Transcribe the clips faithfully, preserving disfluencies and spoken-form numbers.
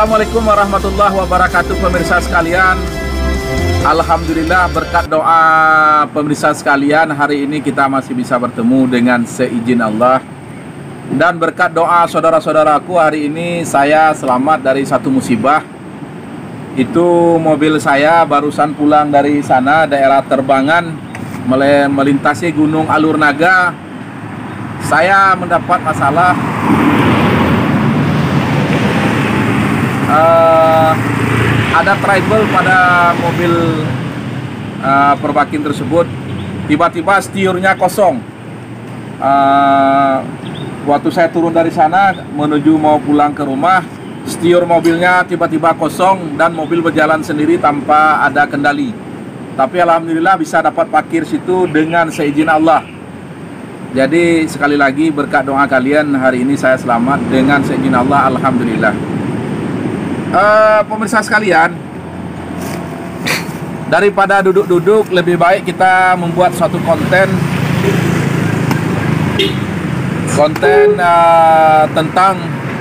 Assalamualaikum warahmatullahi wabarakatuh, pemirsa sekalian. Alhamdulillah, berkat doa pemirsa sekalian, hari ini kita masih bisa bertemu dengan seizin Allah. Dan berkat doa saudara-saudaraku, hari ini saya selamat dari satu musibah. Itu mobil saya barusan pulang dari sana, daerah Terbangan, melintasi Gunung Alur Naga. Saya mendapat masalah. Uh, ada trouble pada mobil uh, Perbakin tersebut. Tiba-tiba setirnya kosong. uh, Waktu saya turun dari sana menuju mau pulang ke rumah, setir mobilnya tiba-tiba kosong dan mobil berjalan sendiri tanpa ada kendali. Tapi alhamdulillah bisa dapat parkir situ dengan seizin Allah. Jadi sekali lagi berkat doa kalian, hari ini saya selamat dengan seizin Allah, alhamdulillah. Uh, pemirsa sekalian, daripada duduk-duduk, lebih baik kita membuat suatu konten konten uh, tentang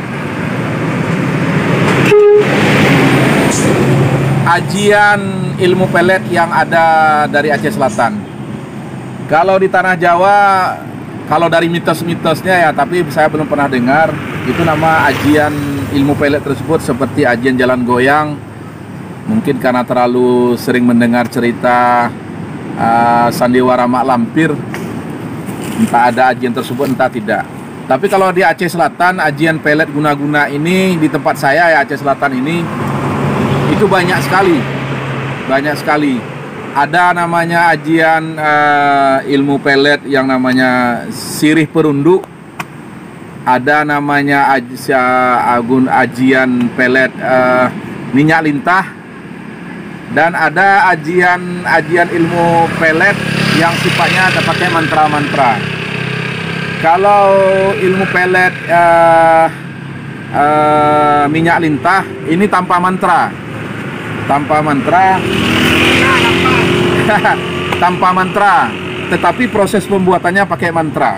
ajian ilmu pelet yang ada dari Aceh Selatan. Kalau di tanah Jawa, kalau dari mitos-mitosnya ya, tapi saya belum pernah dengar, itu nama ajian ilmu pelet tersebut seperti ajian jalan goyang. Mungkin karena terlalu sering mendengar cerita uh, sandiwara mak lampir, entah ada ajian tersebut entah tidak. Tapi kalau di Aceh Selatan, ajian pelet guna-guna ini di tempat saya ya, Aceh Selatan ini, itu banyak sekali, banyak sekali. Ada namanya ajian uh, ilmu pelet yang namanya sirih perunduk. Ada namanya aj agun ajian pelet uh, minyak lintah, dan ada ajian ajian ilmu pelet yang sifatnya ada pakai mantra-mantra. Kalau ilmu pelet uh, uh, minyak lintah ini tanpa mantra, tanpa mantra, tanpa mantra, tetapi proses pembuatannya pakai mantra.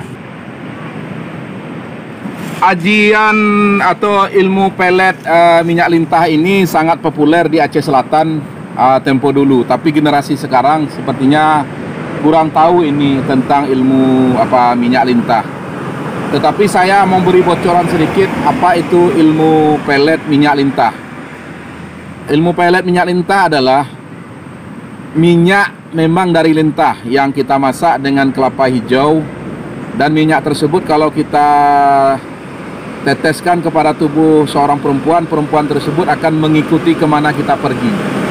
Ajian atau ilmu pelet uh, minyak lintah ini sangat populer di Aceh Selatan uh, tempo dulu, tapi generasi sekarang sepertinya kurang tahu ini tentang ilmu apa minyak lintah. Tetapi saya mau beri bocoran sedikit apa itu ilmu pelet minyak lintah. Ilmu pelet minyak lintah adalah minyak memang dari lintah yang kita masak dengan kelapa hijau, dan minyak tersebut kalau kita teteskan kepada tubuh seorang perempuan, perempuan tersebut akan mengikuti kemana kita pergi.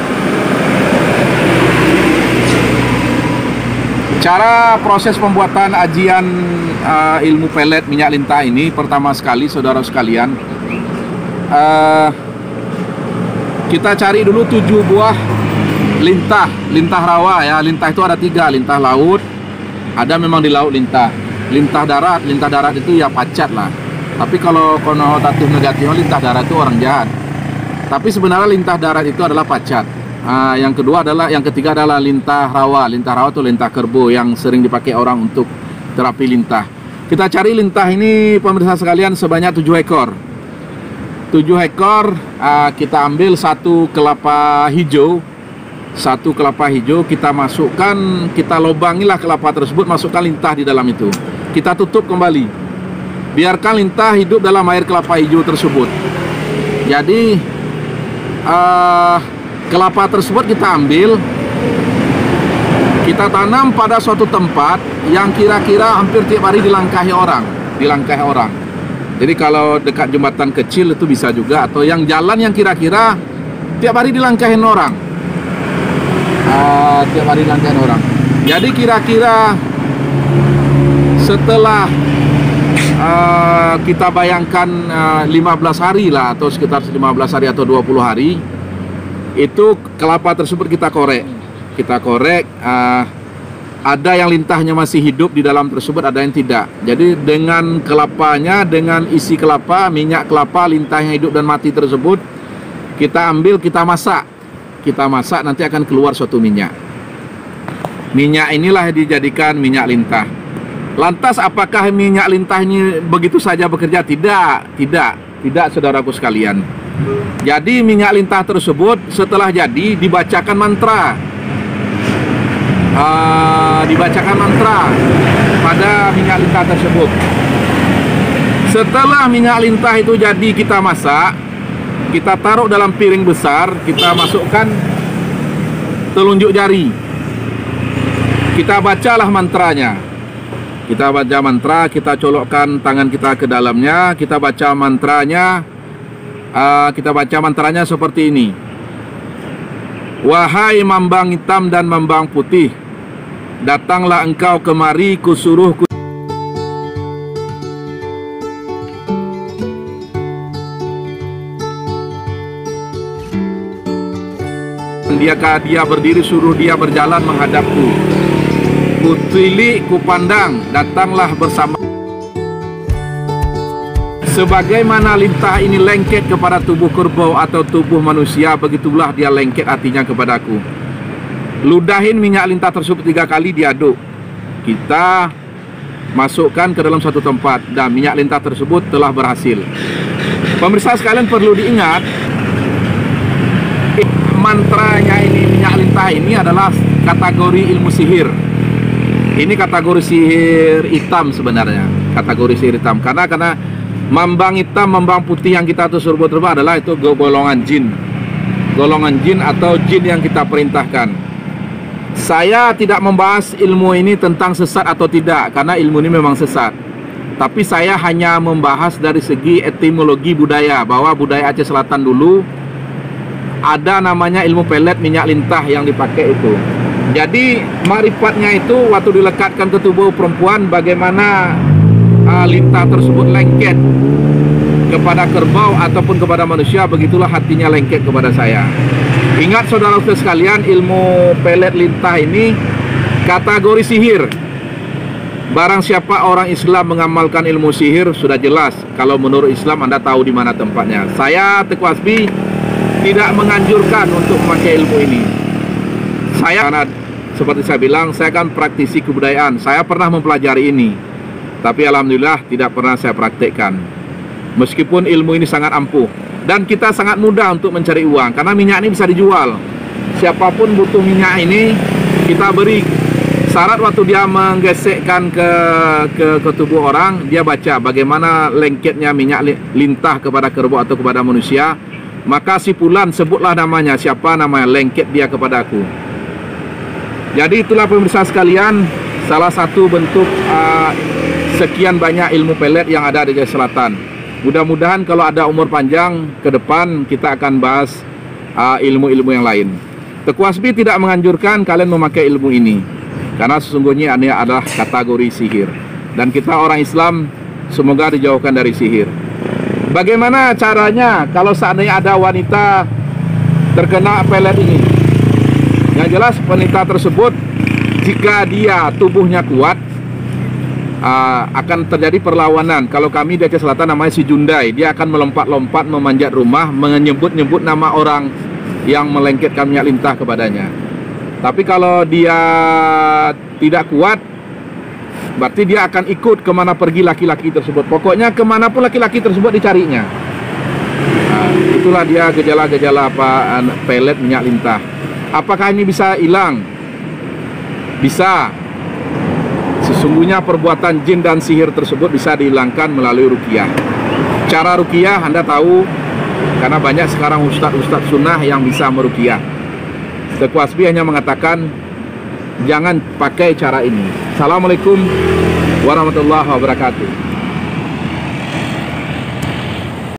Cara proses pembuatan ajian uh, ilmu pelet minyak lintah ini, pertama sekali saudara sekalian, uh, kita cari dulu tujuh buah lintah, lintah rawa ya. Lintah itu ada tiga, lintah laut, ada memang di laut lintah, lintah darat. Lintah darat itu ya pacat lah. Tapi kalau konotatif negatifnya lintah darat itu orang jahat. Tapi sebenarnya lintah darat itu adalah pacat. Nah, yang kedua adalah, yang ketiga adalah lintah rawa. Lintah rawa itu lintah kerbau yang sering dipakai orang untuk terapi lintah. Kita cari lintah ini pemirsa sekalian sebanyak tujuh ekor. Tujuh ekor. Uh, kita ambil satu kelapa hijau. Satu kelapa hijau kita masukkan, kita lobangilah kelapa tersebut, masukkan lintah di dalam itu. Kita tutup kembali. Biarkan lintah hidup dalam air kelapa hijau tersebut. Jadi uh, kelapa tersebut kita ambil, kita tanam pada suatu tempat yang kira-kira hampir tiap hari dilangkahi orang, dilangkahi orang. Jadi kalau dekat jembatan kecil itu bisa juga, atau yang jalan yang kira-kira tiap hari dilangkahin orang, uh, tiap hari dilangkahin orang. Jadi kira-kira setelah Uh, kita bayangkan uh, lima belas hari lah, atau sekitar lima belas hari atau dua puluh hari, itu kelapa tersebut kita korek. Kita korek, uh, ada yang lintahnya masih hidup di dalam tersebut, ada yang tidak. Jadi dengan kelapanya, dengan isi kelapa, minyak kelapa, lintahnya hidup dan mati tersebut, kita ambil, kita masak. Kita masak, nanti akan keluar suatu minyak. Minyak inilah dijadikan minyak lintah. Lantas apakah minyak lintah ini begitu saja bekerja? Tidak, tidak, tidak saudaraku sekalian. Jadi minyak lintah tersebut setelah jadi dibacakan mantra, uh, dibacakan mantra pada minyak lintah tersebut. Setelah minyak lintah itu jadi, kita masak, kita taruh dalam piring besar, kita masukkan telunjuk jari, kita bacalah mantranya. Kita baca mantra, kita colokkan tangan kita ke dalamnya, kita baca mantranya. Uh, kita baca mantranya seperti ini. Wahai mambang hitam dan mambang putih, datanglah engkau kemari, kusuruh ku dia dia berdiri, suruh dia berjalan menghadapku. Kutilik, kupandang, datanglah bersama. Sebagaimana lintah ini lengket kepada tubuh kerbau atau tubuh manusia, begitulah dia lengket hatinya kepadaku. Ludahin minyak lintah tersebut tiga kali, diaduk. Kita masukkan ke dalam satu tempat, dan minyak lintah tersebut telah berhasil. Pemirsa sekalian, perlu diingat, mantranya ini, minyak lintah ini adalah kategori ilmu sihir. Ini kategori sihir hitam sebenarnya, kategori sihir hitam. Karena karena mambang hitam, mambang putih yang kita tersebut terbang adalah itu golongan jin, golongan jin atau jin yang kita perintahkan. Saya tidak membahas ilmu ini tentang sesat atau tidak, karena ilmu ini memang sesat. Tapi saya hanya membahas dari segi etimologi budaya, bahwa budaya Aceh Selatan dulu ada namanya ilmu pelet minyak lintah yang dipakai itu. Jadi marifatnya itu waktu dilekatkan ke tubuh perempuan, bagaimana uh, lintah tersebut lengket kepada kerbau ataupun kepada manusia, begitulah hatinya lengket kepada saya. Ingat saudara-saudara sekalian, ilmu pelet lintah ini kategori sihir. Barang siapa orang Islam mengamalkan ilmu sihir, sudah jelas kalau menurut Islam Anda tahu di mana tempatnya. Saya Teguh Hasbi tidak menganjurkan untuk memakai ilmu ini. Saya, karena seperti saya bilang, saya kan praktisi kebudayaan. Saya pernah mempelajari ini, tapi alhamdulillah tidak pernah saya praktekkan. Meskipun ilmu ini sangat ampuh, dan kita sangat mudah untuk mencari uang, karena minyak ini bisa dijual. Siapapun butuh minyak ini, kita beri. Syarat waktu dia menggesekkan ke, ke, ke tubuh orang, dia baca bagaimana lengketnya minyak lintah kepada kerbau atau kepada manusia. Maka si fulan, sebutlah namanya, siapa namanya, lengket dia kepadaku. Jadi itulah pemirsa sekalian, salah satu bentuk uh, sekian banyak ilmu pelet yang ada di Aceh Selatan. Mudah-mudahan kalau ada umur panjang ke depan, kita akan bahas ilmu-ilmu uh, yang lain. Teguh Hasbi tidak menganjurkan kalian memakai ilmu ini, karena sesungguhnya ini adalah kategori sihir. Dan kita orang Islam semoga dijauhkan dari sihir. Bagaimana caranya kalau seandainya ada wanita terkena pelet ini? Yang jelas wanita tersebut, jika dia tubuhnya kuat, uh, akan terjadi perlawanan. Kalau kami di Aceh Selatan namanya si Jundai, dia akan melompat-lompat memanjat rumah, menyebut-nyebut nama orang yang melengketkan minyak lintah kepadanya. Tapi kalau dia tidak kuat, berarti dia akan ikut kemana pergi laki-laki tersebut. Pokoknya kemanapun laki-laki tersebut dicarinya. Nah, itulah dia gejala-gejala apa pelet minyak lintah. Apakah ini bisa hilang? Bisa. Sesungguhnya perbuatan jin dan sihir tersebut bisa dihilangkan melalui ruqyah. Cara ruqyah Anda tahu, karena banyak sekarang ustadz-ustadz sunnah yang bisa meruqyah. Teguh Hasbi hanya mengatakan jangan pakai cara ini. Assalamualaikum warahmatullahi wabarakatuh.